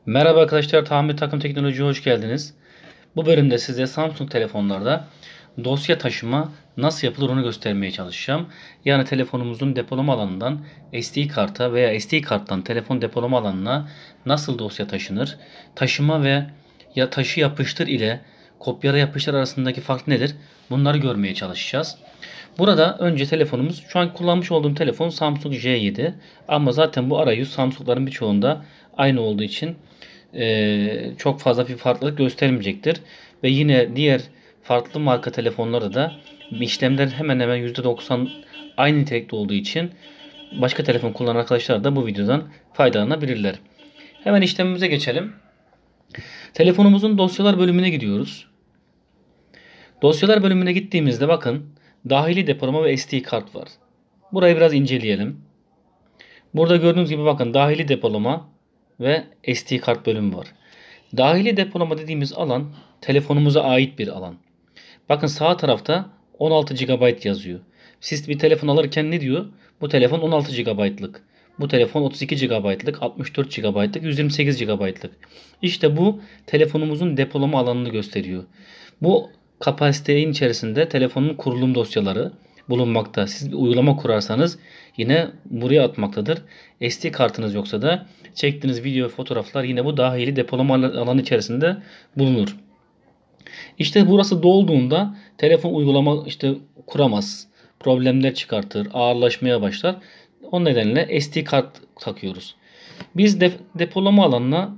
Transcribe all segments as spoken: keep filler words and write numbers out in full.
Merhaba arkadaşlar, Tamir Takım Teknoloji'ye hoş geldiniz. Bu bölümde size Samsung telefonlarda dosya taşıma nasıl yapılır onu göstermeye çalışacağım. Yani telefonumuzun depolama alanından S D karta veya S D karttan telefon depolama alanına nasıl dosya taşınır? Taşıma ve ya taşı yapıştır ile kopyala yapıştır arasındaki fark nedir? Bunları görmeye çalışacağız. Burada önce telefonumuz, şu an kullanmış olduğum telefon Samsung J yedi. Ama zaten bu arayüz Samsung'ların birçoğunda aynı olduğu için e, çok fazla bir farklılık göstermeyecektir. Ve yine diğer farklı marka telefonlarda da işlemler hemen hemen yüzde doksan aynı nitelikte olduğu için başka telefon kullanan arkadaşlar da bu videodan faydalanabilirler. Hemen işlemimize geçelim. Telefonumuzun dosyalar bölümüne gidiyoruz. Dosyalar bölümüne gittiğimizde bakın dahili depolama ve S D kart var. Burayı biraz inceleyelim. Burada gördüğünüz gibi bakın dahili depolama ve S D kart bölümü var. Dahili depolama dediğimiz alan telefonumuza ait bir alan. Bakın sağ tarafta on altı gigabayt yazıyor. Siz bir telefon alırken ne diyor? Bu telefon on altı gigabaytlık. Bu telefon otuz iki gigabaytlık, altmış dört gigabaytlık, yüz yirmi sekiz gigabaytlık. İşte bu telefonumuzun depolama alanını gösteriyor. Bu kapasitenin içerisinde telefonun kurulum dosyaları bulunmakta. Siz bir uygulama kurarsanız yine buraya atmaktadır. S D kartınız yoksa da çektiğiniz video ve fotoğraflar yine bu dahili depolama alanı içerisinde bulunur. İşte burası dolduğunda telefon uygulama işte kuramaz. Problemler çıkartır, ağırlaşmaya başlar. O nedenle S D kart takıyoruz. Biz de, depolama alanına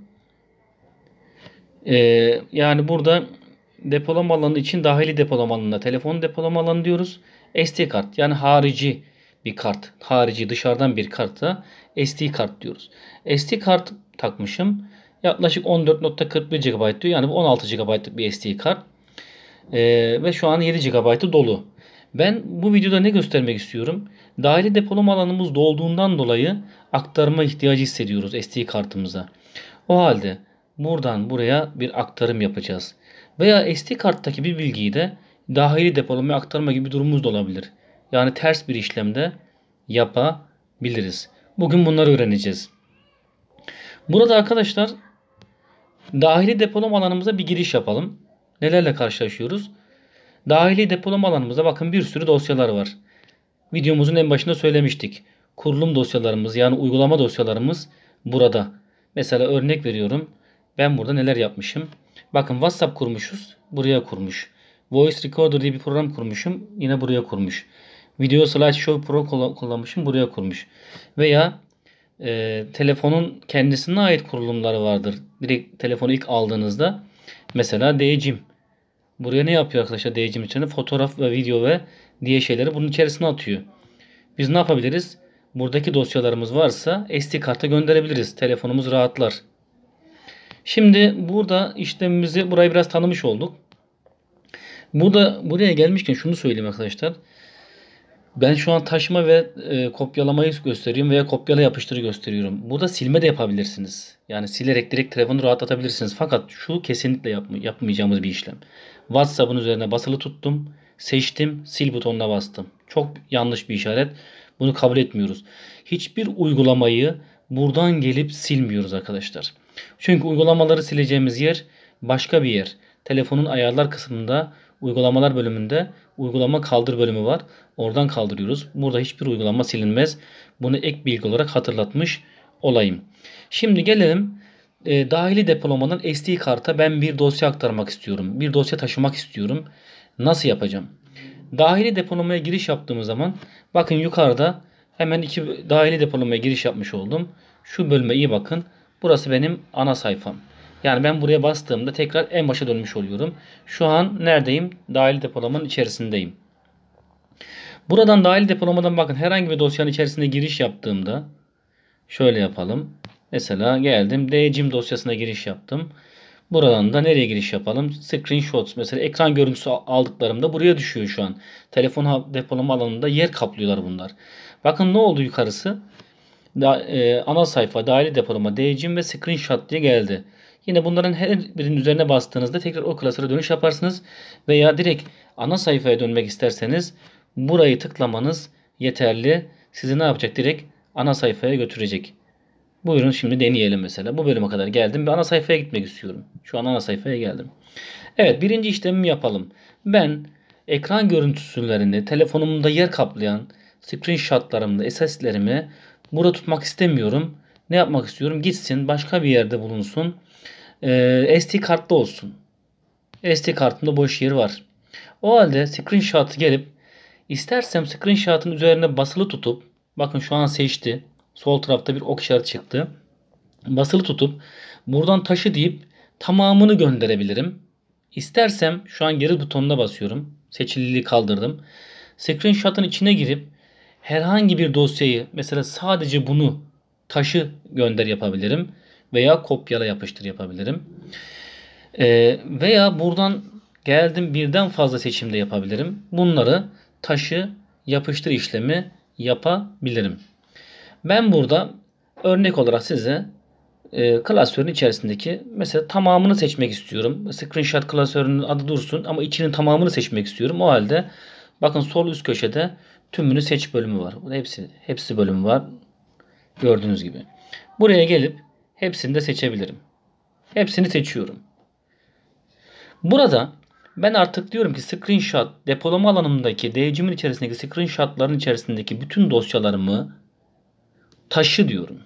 e, yani burada depolama alanı için dahili depolama alanına telefon depolama alanı diyoruz. S D kart yani harici bir kart, harici dışarıdan bir karta S D kart diyoruz. S D kart takmışım. Yaklaşık on dört nokta kırk bir gigabayt diyor. Yani bu on altı gigabaytlık bir S D kart. Ee, ve şu an yedi gigabaytı dolu. Ben bu videoda ne göstermek istiyorum? Dahili depolama alanımız dolduğundan dolayı aktarma ihtiyacı hissediyoruz S D kartımıza. O halde buradan buraya bir aktarım yapacağız. Veya S D karttaki bir bilgiyi de dahili depolamaya aktarma gibi bir durumumuz da olabilir. Yani ters bir işlemde yapabiliriz. Bugün bunları öğreneceğiz. Burada arkadaşlar dahili depolama alanımıza bir giriş yapalım. Nelerle karşılaşıyoruz? Dahili depolama alanımızda bakın bir sürü dosyalar var. Videomuzun en başında söylemiştik. Kurulum dosyalarımız yani uygulama dosyalarımız burada. Mesela örnek veriyorum. Ben burada neler yapmışım? Bakın WhatsApp kurmuşuz. Buraya kurmuş. Voice Recorder diye bir program kurmuşum. Yine buraya kurmuş. Video Slideshow Pro kullanmışım. Buraya kurmuş. Veya e, telefonun kendisine ait kurulumları vardır. Direkt telefonu ilk aldığınızda mesela Djim. Buraya ne yapıyor arkadaşlar Djim içinde? Fotoğraf ve video ve diye şeyleri bunun içerisine atıyor. Biz ne yapabiliriz? Buradaki dosyalarımız varsa S D karta gönderebiliriz. Telefonumuz rahatlar. Şimdi burada işlemimizi burayı biraz tanımış olduk. Burada buraya gelmişken şunu söyleyeyim arkadaşlar. Ben şu an taşıma ve e, kopyalamayı gösteriyorum veya kopyala yapıştırı gösteriyorum. Burada silme de yapabilirsiniz. Yani silerek direkt telefonu rahatlatabilirsiniz. Fakat şu kesinlikle yapma, yapmayacağımız bir işlem. WhatsApp'ın üzerine basılı tuttum. Seçtim. Sil butonuna bastım. Çok yanlış bir işaret. Bunu kabul etmiyoruz. Hiçbir uygulamayı buradan gelip silmiyoruz arkadaşlar. Çünkü uygulamaları sileceğimiz yer başka bir yer. Telefonun ayarlar kısmında uygulamalar bölümünde uygulama kaldır bölümü var. Oradan kaldırıyoruz. Burada hiçbir uygulama silinmez. Bunu ek bilgi olarak hatırlatmış olayım. Şimdi gelelim e, dahili depolamadan S D karta ben bir dosya aktarmak istiyorum. Bir dosya taşımak istiyorum. Nasıl yapacağım? Dahili depolamaya giriş yaptığımız zaman bakın yukarıda hemen iki dahili depolamaya giriş yapmış oldum. Şu bölüme iyi bakın. Burası benim ana sayfam. Yani ben buraya bastığımda tekrar en başa dönmüş oluyorum. Şu an neredeyim? Dahili depolamanın içerisindeyim. Buradan dahili depolamadan bakın herhangi bir dosyanın içerisine giriş yaptığımda şöyle yapalım. Mesela geldim Djim dosyasına giriş yaptım. Buradan da nereye giriş yapalım? Screenshots. Mesela ekran görüntüsü aldıklarımda buraya düşüyor şu an. Telefon depolama alanında yer kaplıyorlar bunlar. Bakın ne oldu yukarısı? Da, e, ana sayfa, dahili depolama, Djim ve Screenshot diye geldi. Yine bunların her birinin üzerine bastığınızda tekrar o klasöre dönüş yaparsınız. Veya direkt ana sayfaya dönmek isterseniz burayı tıklamanız yeterli. Sizi ne yapacak? Direkt ana sayfaya götürecek. Buyurun şimdi deneyelim mesela. Bu bölüme kadar geldim ve ana sayfaya gitmek istiyorum. Şu an ana sayfaya geldim. Evet, birinci işlemimi yapalım. Ben ekran görüntülerini telefonumda yer kaplayan screenshotlarımda, S S'lerimi burada tutmak istemiyorum. Ne yapmak istiyorum? Gitsin başka bir yerde bulunsun. Ee, S D kartta olsun. S D kartımda boş yer var. O halde screenshot'ı gelip istersem screenshot'ın üzerine basılı tutup, bakın şu an seçti. Sol tarafta bir ok işareti çıktı. Basılı tutup buradan taşı deyip tamamını gönderebilirim. İstersem şu an geri butonuna basıyorum. Seçililiği kaldırdım. Screenshot'ın içine girip herhangi bir dosyayı, mesela sadece bunu taşı gönder yapabilirim. Veya kopyala yapıştır yapabilirim. Ee, veya buradan geldim birden fazla seçimde yapabilirim. Bunları taşı yapıştır işlemi yapabilirim. Ben burada örnek olarak size e, klasörün içerisindeki mesela tamamını seçmek istiyorum. Screenshot klasörünün adı dursun ama içinin tamamını seçmek istiyorum. O halde bakın sol üst köşede tümünü seç bölümü var. Hepsi hepsi bölümü var. Gördüğünüz gibi. Buraya gelip hepsini de seçebilirim. Hepsini seçiyorum. Burada ben artık diyorum ki screenshot depolama alanımdaki D C M'in içerisindeki screenshotların içerisindeki bütün dosyalarımı taşı diyorum.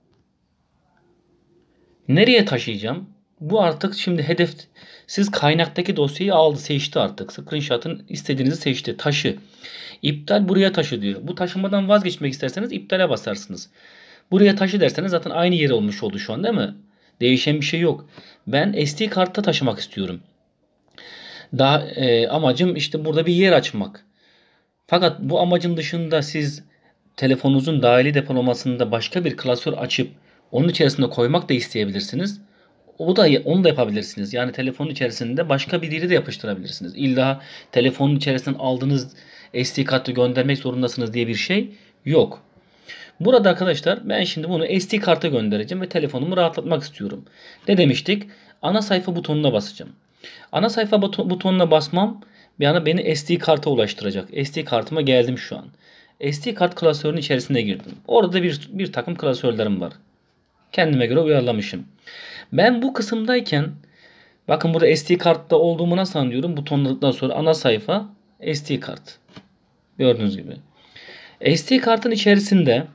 Nereye taşıyacağım? Bu artık şimdi hedef, siz kaynaktaki dosyayı aldı, seçti artık. Screenshot'ın istediğinizi seçti. Taşı. İptal buraya taşı diyor. Bu taşımadan vazgeçmek isterseniz iptale basarsınız. Buraya taşı derseniz zaten aynı yer olmuş oldu şu an, değil mi? Değişen bir şey yok. Ben S D kartta taşımak istiyorum. Daha e, amacım işte burada bir yer açmak. Fakat bu amacın dışında siz telefonunuzun dahili depolamasında başka bir klasör açıp onun içerisinde koymak da isteyebilirsiniz. O da onu da yapabilirsiniz. Yani telefonun içerisinde başka bir yeri de yapıştırabilirsiniz. İlla telefonun içerisinden aldığınız S D kartı göndermek zorundasınız diye bir şey yok. Burada arkadaşlar ben şimdi bunu S D karta göndereceğim ve telefonumu rahatlatmak istiyorum. Ne demiştik? Ana sayfa butonuna basacağım. Ana sayfa butonuna basmam bir ana beni S D karta ulaştıracak. S D kartıma geldim şu an. S D kart klasörünün içerisine girdim. Orada bir, bir takım klasörlerim var. Kendime göre uyarlamışım. Ben bu kısımdayken bakın burada S D kartta olduğumu nasıl anlıyorum? Butonladıktan sonra ana sayfa S D kart. Gördüğünüz gibi. S D kartın içerisinde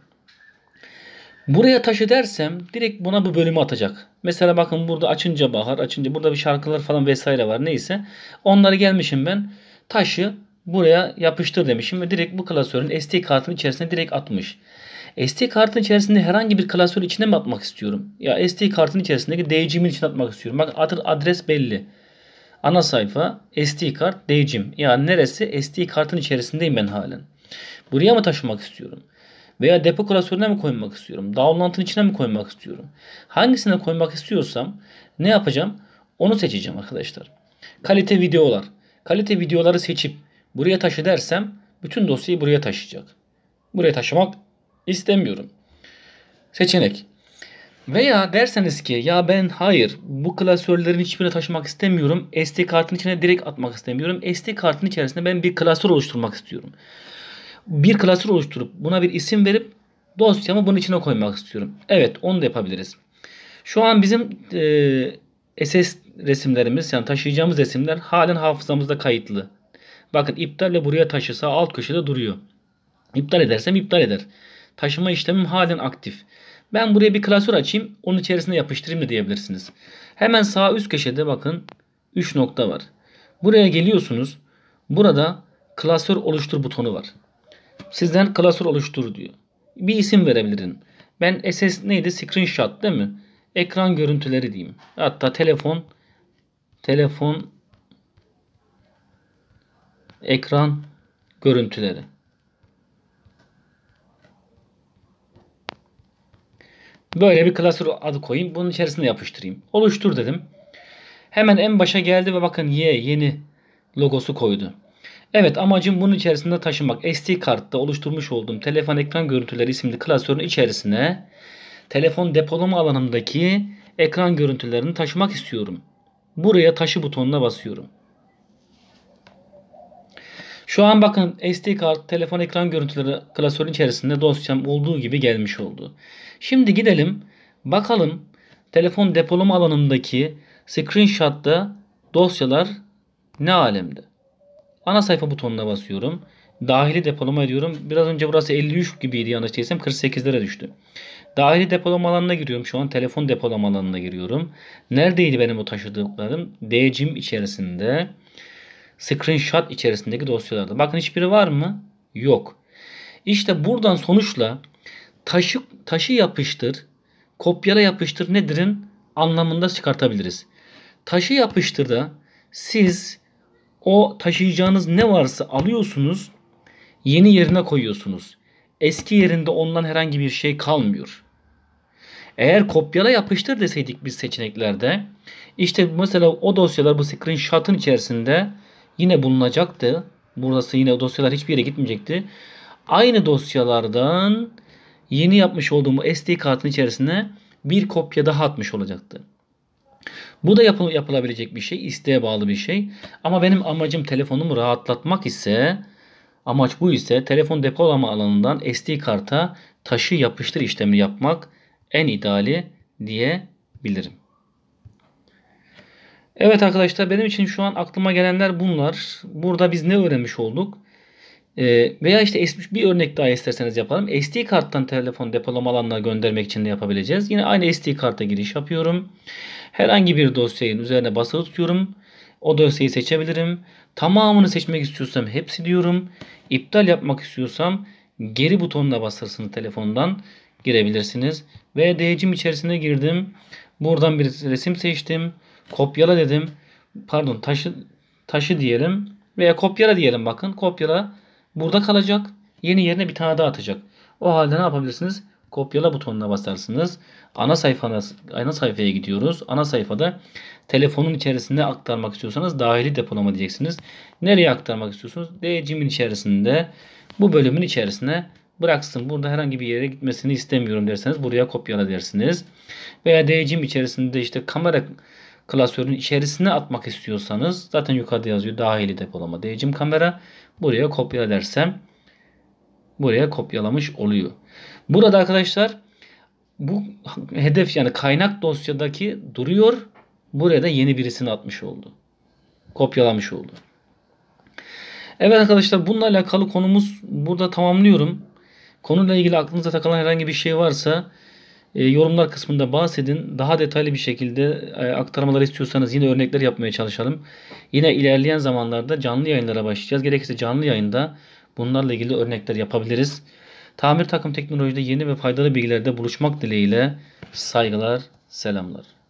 buraya taşı dersem direkt buna bu bölümü atacak. Mesela bakın burada açınca bahar, açınca burada bir şarkılar falan vesaire var, neyse. Onları gelmişim ben taşı buraya yapıştır demişim ve direkt bu klasörün S D kartın içerisine direkt atmış. S D kartın içerisinde herhangi bir klasör içine mi atmak istiyorum? Ya S D kartın içerisindeki D C M'in içine atmak istiyorum. Bak adres belli. Ana sayfa S D kart D C M. Yani neresi? S D kartın içerisindeyim ben halen. Buraya mı taşımak istiyorum? Veya depo klasörüne mi koymak istiyorum? Download'un içine mi koymak istiyorum? Hangisine koymak istiyorsam ne yapacağım? Onu seçeceğim arkadaşlar. Kalite videolar. Kalite videoları seçip buraya taşı dersem bütün dosyayı buraya taşıyacak. Buraya taşımak istemiyorum. Seçenek. Veya derseniz ki ya ben hayır bu klasörlerin hiçbirini taşımak istemiyorum. S D kartın içine direkt atmak istemiyorum. S D kartın içerisinde ben bir klasör oluşturmak istiyorum. Bir klasör oluşturup buna bir isim verip dosyamı bunun içine koymak istiyorum. Evet, onu da yapabiliriz. Şu an bizim e, S S resimlerimiz, yani taşıyacağımız resimler halen hafızamızda kayıtlı. Bakın iptalle buraya taşı sağ alt köşede duruyor. İptal edersem iptal eder. Taşıma işlemim halen aktif. Ben buraya bir klasör açayım, onun içerisine yapıştırayım da diyebilirsiniz. Hemen sağ üst köşede bakın üç nokta var. Buraya geliyorsunuz. Burada klasör oluştur butonu var. Sizden klasör oluştur diyor. Bir isim verebilirim. Ben S S neydi? Screenshot değil mi? Ekran görüntüleri diyeyim. Hatta telefon telefon ekran görüntüleri. Böyle bir klasör adı koyayım. Bunun içerisine yapıştırayım. Oluştur dedim. Hemen en başa geldi ve bakın Y yeni logosu koydu. Evet, amacım bunun içerisinde taşımak. S D kartta oluşturmuş olduğum telefon ekran görüntüleri isimli klasörün içerisine telefon depolama alanımdaki ekran görüntülerini taşımak istiyorum. Buraya taşı butonuna basıyorum. Şu an bakın S D kart, telefon ekran görüntüleri klasörün içerisinde dosyam olduğu gibi gelmiş oldu. Şimdi gidelim Bakalım telefon depolama alanındaki screenshot'ta dosyalar ne alemde? Ana sayfa butonuna basıyorum. Dahili depolama ediyorum. Biraz önce burası elli üç gibiydi, yanlış değilsem kırk sekizlere düştü. Dahili depolama alanına giriyorum. Şu an telefon depolama alanına giriyorum. Neredeydi benim o taşıdıklarım? D C I M içerisinde. Screenshot içerisindeki dosyalarda. Bakın hiçbiri var mı? Yok. İşte buradan sonuçla taşı, taşı yapıştır, kopyala yapıştır nedir'in anlamında çıkartabiliriz. Taşı yapıştır da siz o taşıyacağınız ne varsa alıyorsunuz, yeni yerine koyuyorsunuz. Eski yerinde ondan herhangi bir şey kalmıyor. Eğer kopyala yapıştır deseydik biz seçeneklerde, işte mesela o dosyalar bu screenshot'ın içerisinde yine bulunacaktı. Burası yine o dosyalar hiçbir yere gitmeyecekti. Aynı dosyalardan yeni yapmış olduğum S D kartın içerisine bir kopya daha atmış olacaktı. Bu da yapıl yapılabilecek bir şey, isteğe bağlı bir şey. Ama benim amacım telefonumu rahatlatmak ise, amaç bu ise telefon depolama alanından S D karta taşı yapıştır işlemini yapmak en ideali diyebilirim. Evet arkadaşlar, benim için şu an aklıma gelenler bunlar. Burada biz ne öğrenmiş olduk? Ee, veya işte bir örnek daha isterseniz yapalım. S D karttan telefon depolama alanına göndermek için de yapabileceğiz. Yine aynı S D karta giriş yapıyorum. Herhangi bir dosyanın üzerine basılı tutuyorum. O dosyayı seçebilirim. Tamamını seçmek istiyorsam hepsi diyorum. İptal yapmak istiyorsam geri butonuna basırsınız, telefondan girebilirsiniz. Ve D C I M içerisine girdim. Buradan bir resim seçtim. Kopyala dedim. Pardon, taşı taşı diyelim veya kopyala diyelim, bakın. Kopyala burada kalacak. Yeni yerine bir tane daha atacak. O halde ne yapabilirsiniz? Kopyala butonuna basarsınız. Ana sayfana, ana sayfaya gidiyoruz. Ana sayfada telefonun içerisinde aktarmak istiyorsanız dahili depolama diyeceksiniz. Nereye aktarmak istiyorsunuz? D C I M'in içerisinde, bu bölümün içerisine bıraksın. Burada herhangi bir yere gitmesini istemiyorum derseniz buraya kopyala dersiniz. Veya D C I M içerisinde işte kamera klasörün içerisine atmak istiyorsanız zaten yukarıda yazıyor dahili depolama D C I M kamera. Buraya kopyala dersem buraya kopyalamış oluyor. Burada arkadaşlar bu hedef, yani kaynak dosyadaki duruyor. Buraya da yeni birisini atmış oldu. Kopyalamış oldu. Evet arkadaşlar, bununla alakalı konumuz burada tamamlıyorum. Konuyla ilgili aklınıza takılan herhangi bir şey varsa e, yorumlar kısmında bahsedin. Daha detaylı bir şekilde e, aktarmalar istiyorsanız yine örnekler yapmaya çalışalım. Yine ilerleyen zamanlarda canlı yayınlara başlayacağız. Gerekirse canlı yayında bunlarla ilgili örnekler yapabiliriz. Tamir takım teknolojide yeni ve faydalı bilgilerde buluşmak dileğiyle saygılar, selamlar.